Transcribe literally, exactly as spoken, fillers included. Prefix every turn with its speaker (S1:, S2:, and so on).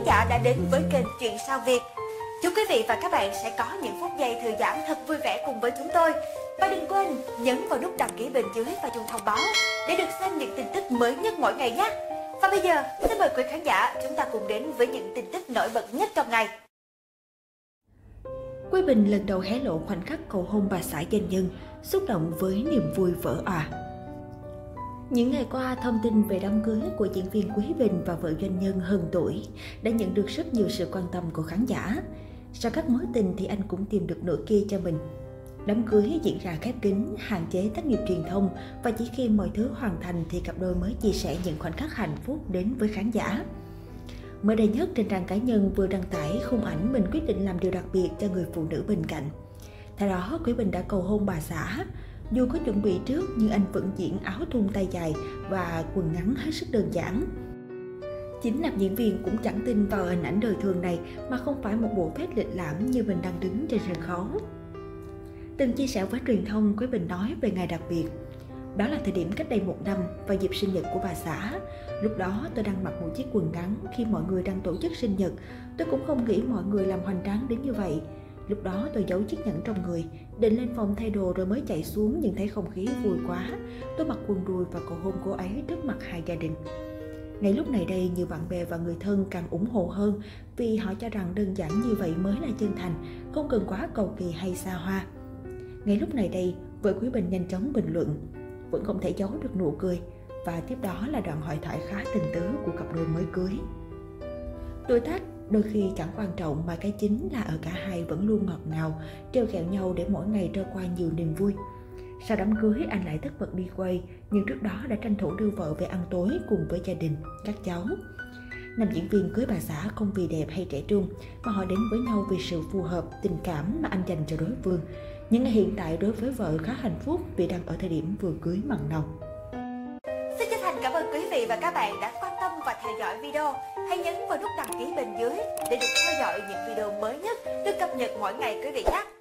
S1: giả đã đến với kênh Chuyện Sao Việt. Chúc quý vị và các bạn sẽ có những phút giây thư giãn thật vui vẻ cùng với chúng tôi. Và đừng quên nhấn vào nút đăng ký bên dưới và chuông thông báo để được xem những tin tức mới nhất mỗi ngày nhé. Và bây giờ, xin mời quý khán giả chúng ta cùng đến với những tin tức nổi bật nhất trong ngày.
S2: Quý Bình lần đầu hé lộ khoảnh khắc cầu hôn bà xã doanh nhân, xúc động với niềm vui vỡ òa. Những ngày qua, thông tin về đám cưới của diễn viên Quý Bình và vợ doanh nhân hơn tuổi đã nhận được rất nhiều sự quan tâm của khán giả. Sau các mối tình thì anh cũng tìm được nửa kia cho mình. Đám cưới diễn ra khép kín, hạn chế tác nghiệp truyền thông và chỉ khi mọi thứ hoàn thành thì cặp đôi mới chia sẻ những khoảnh khắc hạnh phúc đến với khán giả. Mới đây nhất, trên trang cá nhân vừa đăng tải khung ảnh mình quyết định làm điều đặc biệt cho người phụ nữ bên cạnh. Theo đó, Quý Bình đã cầu hôn bà xã. Dù có chuẩn bị trước nhưng anh vẫn diện áo thun tay dài và quần ngắn hết sức đơn giản. Chính nam diễn viên cũng chẳng tin vào hình ảnh đời thường này mà không phải một bộ vest lịch lãm như mình đang đứng trên sân khấu. Từng chia sẻ với truyền thông, Quý Bình nói về ngày đặc biệt. Đó là thời điểm cách đây một năm vào dịp sinh nhật của bà xã. Lúc đó tôi đang mặc một chiếc quần ngắn khi mọi người đang tổ chức sinh nhật. Tôi cũng không nghĩ mọi người làm hoành tráng đến như vậy. Lúc đó tôi giấu chiếc nhẫn trong người, định lên phòng thay đồ rồi mới chạy xuống nhưng thấy không khí vui quá. Tôi mặc quần đùi và cầu hôn cô ấy trước mặt hai gia đình. Ngay lúc này đây, nhiều bạn bè và người thân càng ủng hộ hơn vì họ cho rằng đơn giản như vậy mới là chân thành, không cần quá cầu kỳ hay xa hoa. Ngay lúc này đây, vợ Quý Bình nhanh chóng bình luận, vẫn không thể giấu được nụ cười, và tiếp đó là đoạn hội thoại khá tình tứ của cặp đôi mới cưới. Tuổi tác đôi khi chẳng quan trọng mà cái chính là ở cả hai vẫn luôn ngọt ngào, trêu ghẹo nhau để mỗi ngày trôi qua nhiều niềm vui. Sau đám cưới, anh lại tất bật đi quay, nhưng trước đó đã tranh thủ đưa vợ về ăn tối cùng với gia đình, các cháu. Nam diễn viên cưới bà xã không vì đẹp hay trẻ trung, mà họ đến với nhau vì sự phù hợp, tình cảm mà anh dành cho đối phương. Nhưng hiện tại đối với vợ khá hạnh phúc vì đang ở thời điểm vừa cưới mặn nồng.
S1: Xin chân thành cảm ơn quý vị và các bạn đã quan tâm và theo dõi video. Hãy nhấn vào nút đăng ký bên dưới để được theo dõi những video mới nhất được cập nhật mỗi ngày quý vị nhé.